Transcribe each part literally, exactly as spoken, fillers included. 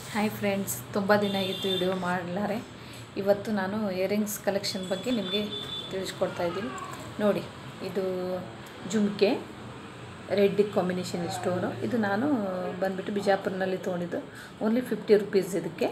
Hi friends, ತುಂಬ ದಿನ ಆಗಿತ್ತು ವಿಡಿಯೋ ಮಾಡಲಾರೆ. ಇವತ್ತು ನಾನು ಇಯರಿಂಗ್ಸ್ ಕಲೆಕ್ಷನ್ ಬಗ್ಗೆ ನಿಮಗೆ ತಿಳಿಸ್ಕೊಡ್ತಾ ಇದ್ದೀನಿ. ನೋಡಿ, ಇದು ಜುಮ್ಕೆ ರೆಡ್ ಕಾಂಬಿನೇಷನ್ ಸ್ಟೋನು. ಇದು ನಾನು ಬಂದುಬಿಟ್ಟು ಬಿಜಾಪುರ್ನಲ್ಲಿ ತೊಗೊಂಡಿದ್ದು. ಓನ್ಲಿ ಫಿಫ್ಟಿ ರುಪೀಸ್ ಇದಕ್ಕೆ.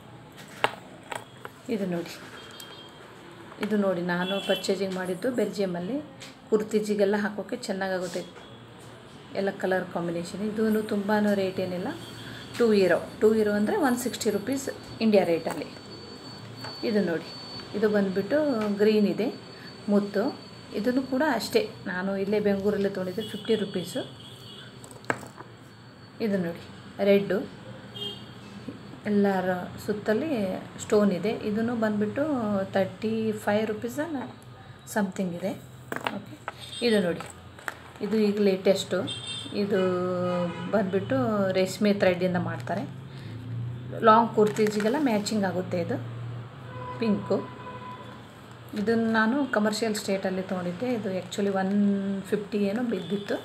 ಇದು ನೋಡಿ ಇದು ನೋಡಿ ನಾನು ಪರ್ಚೇಸಿಂಗ್ ಮಾಡಿದ್ದು ಬೆಲ್ಜಿಯಮಲ್ಲಿ. ಕುರ್ತಿಜಿಗೆಲ್ಲ ಹಾಕೋಕ್ಕೆ ಚೆನ್ನಾಗಾಗುತ್ತೆ, ಎಲ್ಲ ಕಲರ್ ಕಾಂಬಿನೇಷನ್. ಇದೂ ತುಂಬಾ ರೇಟ್ ಏನಿಲ್ಲ, ಟೂ ಇರೋ ಟೂ ಇರೋ ಅಂದರೆ ಒನ್ ಸಿಕ್ಸ್ಟಿ ರುಪೀಸ್ ಇಂಡಿಯಾ ರೇಟಲ್ಲಿ. ಇದು ನೋಡಿ, ಇದು ಬಂದುಬಿಟ್ಟು ಗ್ರೀನ್ ಇದೆ ಮುತ್ತು. ಇದನ್ನು ಕೂಡ ಅಷ್ಟೇ, ನಾನು ಇಲ್ಲೇ ಬೆಂಗಳೂರಲ್ಲೇ ತೊಗೊಂಡಿದ್ದೆ, ಫಿಫ್ಟಿ ರುಪೀಸು. ಇದು ನೋಡಿ ರೆಡ್ಡು, ಎಲ್ಲರ ಸುತ್ತಲ್ಲಿ ಸ್ಟೋನ್ ಇದೆ. ಇದನ್ನು ಬಂದುಬಿಟ್ಟು ತರ್ಟಿ ಫೈವ್ ರುಪೀಸ ಸಮಥಿಂಗ್ ಇದೆ. ಓಕೆ, ಇದು ನೋಡಿ, ಇದು ಈಗ ಲೇಟೆಸ್ಟು. ಇದು ಬಂದುಬಿಟ್ಟು ರೇಷ್ಮೆ ಥ್ರೆಡ್ಡಿಂದ ಮಾಡ್ತಾರೆ. ಲಾಂಗ್ ಕುರ್ತೀಜಿಗೆಲ್ಲ ಮ್ಯಾಚಿಂಗ್ ಆಗುತ್ತೆ. ಇದು ಪಿಂಕು. ಇದನ್ನು ನಾನು ಕಮರ್ಷಿಯಲ್ ಸ್ಟೇಟಲ್ಲಿ ತೊಗೊಂಡಿದ್ದೆ. ಇದು ಆ್ಯಕ್ಚುಲಿ ಒನ್ ಫಿಫ್ಟಿ ಏನೋ ಬಿದ್ದಿತ್ತು.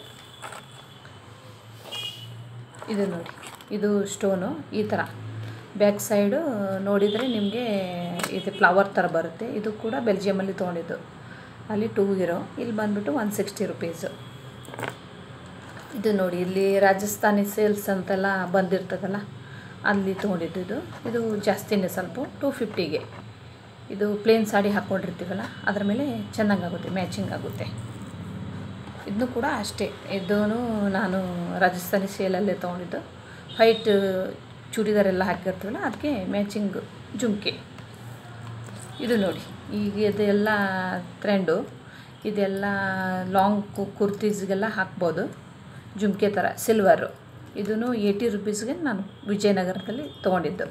ಇದು ನೋಡಿ, ಇದು ಸ್ಟೋನು ಈ ಥರ ಬ್ಯಾಕ್ ಸೈಡು ನೋಡಿದರೆ ನಿಮಗೆ ಇದು ಫ್ಲವರ್ ಥರ ಬರುತ್ತೆ. ಇದು ಕೂಡ ಬೆಲ್ಜಿಯಮಲ್ಲಿ ತೊಗೊಂಡಿದ್ದು, ಅಲ್ಲಿ ಟೂ ಇರೋ. ಇಲ್ಲಿ ಬಂದುಬಿಟ್ಟು ಒನ್ ಸಿಕ್ಸ್ಟಿ ರುಪೀಸು. ಇದು ನೋಡಿ, ಇಲ್ಲಿ ರಾಜಸ್ಥಾನಿ ಸೇಲ್ಸ್ ಅಂತೆಲ್ಲ ಬಂದಿರ್ತದಲ್ಲ, ಅಲ್ಲಿ ತೊಗೊಂಡಿದ್ದು. ಇದು ಇದು ಜಾಸ್ತಿನೇ ಸ್ವಲ್ಪ, ಟೂ ಫಿಫ್ಟಿಗೆ. ಇದು ಪ್ಲೇನ್ ಸಾಡಿ ಹಾಕ್ಕೊಂಡಿರ್ತೀವಲ್ಲ, ಅದರ ಮೇಲೆ ಚೆನ್ನಾಗಾಗುತ್ತೆ, ಮ್ಯಾಚಿಂಗ್ ಆಗುತ್ತೆ. ಇದನ್ನು ಕೂಡ ಅಷ್ಟೇ, ಇದೂ ನಾನು ರಾಜಸ್ಥಾನಿ ಸೇಲಲ್ಲೇ ತೊಗೊಂಡಿದ್ದು. ವೈಟ್ ಚೂಡಿದಾರೆಲ್ಲ ಹಾಕಿರ್ತೀವಲ್ಲ, ಅದಕ್ಕೆ ಮ್ಯಾಚಿಂಗ್ ಜುಮ್ಕೆ. ಇದು ನೋಡಿ, ಈಗ ಇದೆಲ್ಲ ಟ್ರೆಂಡು. ಇದೆಲ್ಲ ಲಾಂಗ್ ಕುರ್ತೀಸ್ಗೆಲ್ಲ ಹಾಕ್ಬೋದು, ಜುಮ್ಕೆ ಥರ ಸಿಲ್ವರು. ಇದೂ ಏಯ್ಟಿ ರುಪೀಸ್ಗೆ ನಾನು ವಿಜಯನಗರದಲ್ಲಿ ತೊಗೊಂಡಿದ್ದು.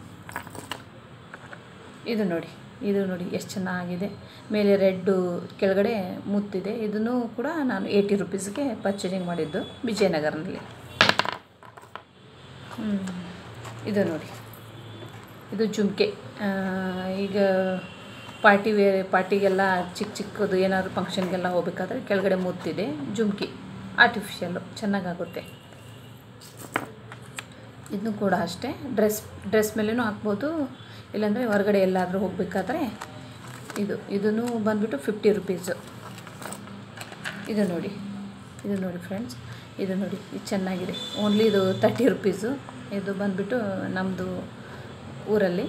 ಇದು ನೋಡಿ, ಇದು ನೋಡಿ ಎಷ್ಟು ಚೆನ್ನಾಗಿದೆ. ಮೇಲೆ ರೆಡ್ಡು, ಕೆಳಗಡೆ ಮುತ್ತಿದೆ. ಇದನ್ನು ಕೂಡ ನಾನು ಏಯ್ಟಿ ರುಪೀಸ್ಗೆ ಪರ್ಚೇಸಿಂಗ್ ಮಾಡಿದ್ದು ವಿಜಯನಗರದಲ್ಲಿ. ಇದು ನೋಡಿ, ಇದು ಜುಮ್ಕೆ. ಈಗ ಪಾರ್ಟಿ ವೇರ್, ಪಾರ್ಟಿಗೆಲ್ಲ ಚಿಕ್ಕ ಚಿಕ್ಕದು ಏನಾದರೂ ಫಂಕ್ಷನ್ಗೆಲ್ಲ ಹೋಗ್ಬೇಕಾದ್ರೆ ಕೆಳಗಡೆ ಮುತ್ತಿದೆ. ಜುಮ್ಕಿ ಆರ್ಟಿಫಿಷಿಯಲ್ಲು, ಚೆನ್ನಾಗಾಗುತ್ತೆ. ಇದನ್ನು ಕೂಡ ಅಷ್ಟೇ, ಡ್ರೆಸ್ ಡ್ರೆಸ್ ಮೇಲೇನೂ ಹಾಕ್ಬೋದು, ಇಲ್ಲಾಂದರೆ ಹೊರಗಡೆ ಎಲ್ಲಾದರೂ ಹೋಗಬೇಕಾದ್ರೆ. ಇದು ಇದನ್ನು ಬಂದುಬಿಟ್ಟು ಫಿಫ್ಟಿ ರುಪೀಸು. ಇದು ನೋಡಿ, ಇದು ನೋಡಿ ಫ್ರೆಂಡ್ಸ್, ಇದು ನೋಡಿ, ಇದು ಚೆನ್ನಾಗಿದೆ. ಓನ್ಲಿ ಇದು ತರ್ಟಿ ರುಪೀಸು. ಇದು ಬಂದುಬಿಟ್ಟು ನಮ್ಮದು ಊರಲ್ಲಿ.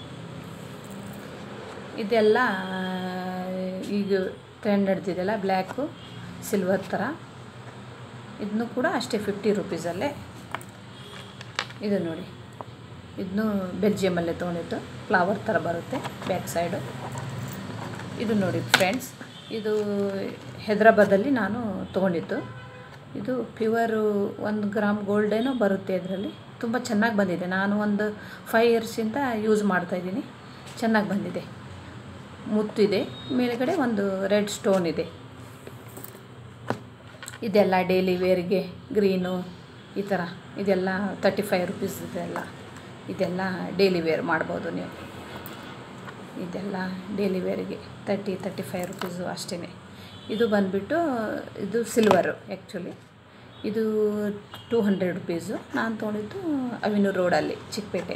ಇದೆಲ್ಲ ಈಗ ಟ್ರೆಂಡ್ ನಡೆದಿದೆಯಲ್ಲ, ಬ್ಲ್ಯಾಕು ಸಿಲ್ವರ್ ಥರ. ಇದನ್ನು ಕೂಡ ಅಷ್ಟೇ ಫಿಫ್ಟಿ ರುಪೀಸಲ್ಲೇ. ಇದು ನೋಡಿ, ಇದನ್ನು ಬೆಲ್ಜಿಯಮಲ್ಲೇ ತೊಗೊಂಡಿದ್ದು, ಫ್ಲವರ್ ಥರ ಬರುತ್ತೆ ಬ್ಯಾಕ್ ಸೈಡು. ಇದು ನೋಡಿ ಫ್ರೆಂಡ್ಸ್, ಇದು ಹೈದ್ರಾಬಾದಲ್ಲಿ ನಾನು ತೊಗೊಂಡಿದ್ದು. ಇದು ಪ್ಯೂವರು ಒಂದು ಗ್ರಾಮ್ ಗೋಲ್ಡೇನೋ ಬರುತ್ತೆ ಇದರಲ್ಲಿ. ತುಂಬ ಚೆನ್ನಾಗಿ ಬಂದಿದೆ. ನಾನು ಒಂದು ಫೈವ್ ಇಯರ್ಸಿಂದ ಯೂಸ್ ಮಾಡ್ತಾಯಿದ್ದೀನಿ, ಚೆನ್ನಾಗಿ ಬಂದಿದೆ. ಮುತ್ತಿದೆ, ಮೇಲುಗಡೆ ಒಂದು ರೆಡ್ ಸ್ಟೋನ್ ಇದೆ. ಇದೆಲ್ಲ ಡೈಲಿ ವೇರ್ಗೆ ಗ್ರೀನು ಈ ಥರ, ಇದೆಲ್ಲ ತರ್ಟಿ ಫೈವ್ ರುಪೀಸ್ ಇದೆಲ್ಲ. ಇದೆಲ್ಲ ಡೈಲಿ ವೇರ್ ಮಾಡ್ಬೋದು ನೀವು. ಇದೆಲ್ಲ ಡೈಲಿ ವೇರಿಗೆ ತರ್ಟಿ ತರ್ಟಿ ಫೈವ್ ರುಪೀಸು ಅಷ್ಟೇ. ಇದು ಬಂದುಬಿಟ್ಟು ಇದು ಸಿಲ್ವರು ಆ್ಯಕ್ಚುಲಿ. ಇದು ಟೂ ಹಂಡ್ರೆಡ್ ರುಪೀಸು. ನಾನು ತೊಗೊಂಡಿದ್ದು ಅವಿನೂರು ರೋಡಲ್ಲಿ, ಚಿಕ್ಕಪೇಟೆ.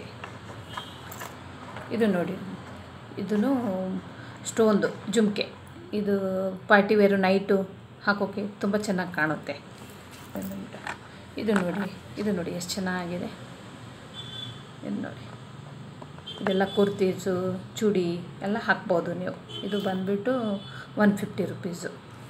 ಇದು ನೋಡಿ, ಇದೂ ಸ್ಟೋನ್ದು ಜುಮ್ಕೆ. ಇದು ಪಾರ್ಟಿ ವೇರು, ನೈಟು ಹಾಕೋಕ್ಕೆ ತುಂಬ ಚೆನ್ನಾಗಿ ಕಾಣುತ್ತೆ. ಇದು ನೋಡಿ, ಇದು ನೋಡಿ ಎಷ್ಟು ಚೆನ್ನಾಗಿದೆ. ಇದು ನೋಡಿ, ಇದೆಲ್ಲ ಕುರ್ತೀಸು, ಚೂಡಿ ಎಲ್ಲ ಹಾಕ್ಬೋದು ನೀವು. ಇದು ಬಂದುಬಿಟ್ಟು ಒನ್ ಫಿಫ್ಟಿ ರುಪೀಸು.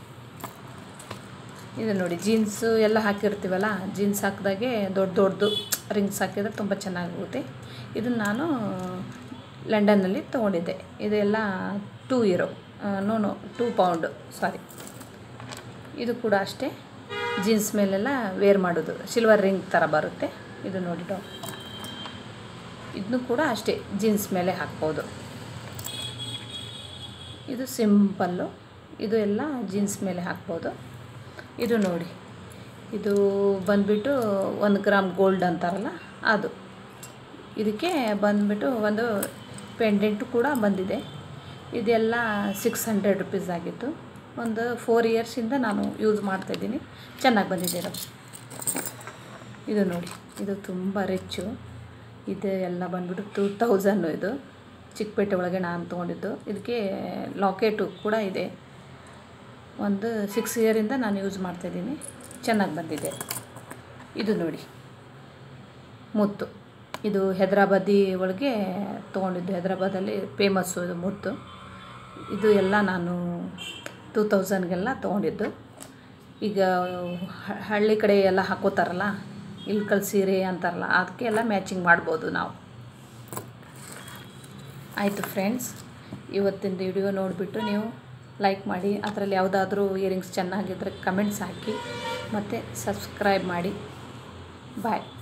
ಇದು ನೋಡಿ, ಜೀನ್ಸು ಎಲ್ಲ ಹಾಕಿರ್ತೀವಲ್ಲ, ಜೀನ್ಸ್ ಹಾಕಿದಾಗೆ ದೊಡ್ಡ ದೊಡ್ಡದು ರಿಂಗ್ಸ್ ಹಾಕಿದರೆ ತುಂಬ ಚೆನ್ನಾಗುತ್ತೆ. ಇದನ್ನು ನಾನು ಲಂಡನ್ನಲ್ಲಿ ತೊಗೊಂಡಿದ್ದೆ. ಇದೆಲ್ಲ ಟೂ ಇರೋ no no two pound sorry. ಇದು ಕೂಡ ಅಷ್ಟೇ, ಜೀನ್ಸ್ ಮೇಲೆಲ್ಲ ವೇರ್ ಮಾಡೋದು, ಸಿಲ್ವರ್ ರಿಂಗ್ ಥರ ಬರುತ್ತೆ. ಇದು ನೋಡಿ, ಇದನ್ನು ಕೂಡ ಅಷ್ಟೇ ಜೀನ್ಸ್ ಮೇಲೆ ಹಾಕ್ಬೋದು. ಇದು ಸಿಂಪಲ್ಲು, ಇದು ಎಲ್ಲ ಜೀನ್ಸ್ ಮೇಲೆ ಹಾಕ್ಬೋದು. ಇದು ನೋಡಿ, ಇದು ಬಂದುಬಿಟ್ಟು ಒಂದು ಗ್ರಾಮ್ ಗೋಲ್ಡ್ ಅಂತಾರಲ್ಲ ಅದು. ಇದಕ್ಕೆ ಬಂದುಬಿಟ್ಟು ಒಂದು ಪೆಂಡೆಂಟು ಕೂಡ ಬಂದಿದೆ. ಇದೆಲ್ಲ ಸಿಕ್ಸ್ ಹಂಡ್ರೆಡ್ ರುಪೀಸ್ ಆಗಿತ್ತು. ಒಂದು ಫೋರ್ ಇಯರ್ಸಿಂದ ನಾನು ಯೂಸ್ ಮಾಡ್ತಾಯಿದ್ದೀನಿ, ಚೆನ್ನಾಗಿ ಬಂದಿದೆ. ಇದು ನೋಡಿ, ಇದು ತುಂಬ ರಿಚ್ಚು. ಇದು ಎಲ್ಲ ಬಂದ್ಬಿಟ್ಟು ಟೂ ತೌಸಂಡು. ಇದು ಚಿಕ್ಕಪೇಟೆ ಒಳಗೆ ನಾನು ತೊಗೊಂಡಿದ್ದು. ಇದಕ್ಕೆ ಲಾಕೆಟು ಕೂಡ ಇದೆ. ಒಂದು ಸಿಕ್ಸ್ ಇಯರಿಂದ ನಾನು ಯೂಸ್ ಮಾಡ್ತಾಯಿದ್ದೀನಿ, ಚೆನ್ನಾಗಿ ಬಂದಿದೆ. ಇದು ನೋಡಿ ಮುತ್ತು, ಇದು ಹೈದ್ರಾಬಾದಿ ಒಳಗೆ ತೊಗೊಂಡಿದ್ದು. ಹೈದ್ರಾಬಾದಲ್ಲಿ ಫೇಮಸ್ಸು ಇದು ಮುತ್ತು. ಇದು ಎಲ್ಲ ನಾನು ಟೂ ತೌಸಂಡ್ಗೆಲ್ಲ ತೊಗೊಂಡಿದ್ದು. ಈಗ ಹಳ್ಳಿ ಕಡೆ ಎಲ್ಲ ಹಾಕೋತಾರಲ್ಲ, ಇಳ್ಕಲ್ ಸೀರೆ ಅಂತಾರಲ್ಲ, ಅದಕ್ಕೆ ಎಲ್ಲ ಮ್ಯಾಚಿಂಗ್ ಮಾಡ್ಬೋದು ನಾವು. ಆಯಿತು ಫ್ರೆಂಡ್ಸ್, ಇವತ್ತಿನ ವಿಡಿಯೋ ನೋಡಿಬಿಟ್ಟು ನೀವು ಲೈಕ್ ಮಾಡಿ, ಅದರಲ್ಲಿ ಯಾವುದಾದ್ರೂ ಇಯರಿಂಗ್ಸ್ ಚೆನ್ನಾಗಿದ್ದರೆ ಕಮೆಂಟ್ಸ್ ಹಾಕಿ, ಮತ್ತು ಸಬ್ಸ್ಕ್ರೈಬ್ ಮಾಡಿ. ಬಾಯ್.